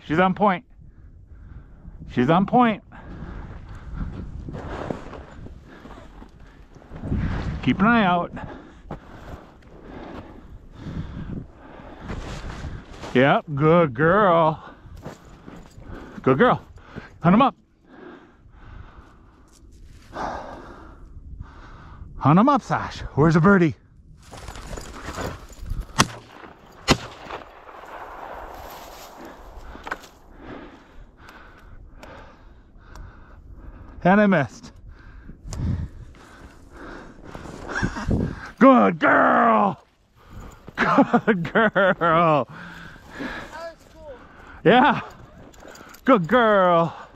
She's on point. She's on point. Keep an eye out. Yep, good girl. Good girl. Hunt him up. Hunt him up, Sash. Where's the birdie? And I missed. Good girl. Good girl. That was cool. Yeah. Good girl.